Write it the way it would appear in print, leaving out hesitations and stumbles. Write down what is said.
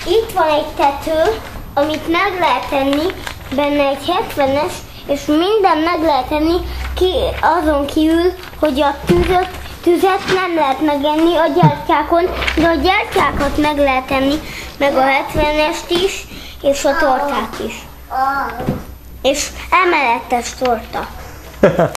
Itt van egy tető, amit meg lehet tenni, benne egy 70-es, és minden meg lehet tenni, azon kívül, hogy a tüzet nem lehet megenni a gyertyákon, de a gyertyákat meg lehet enni, meg a 70-est is, és a tortát is. És emeletes torta.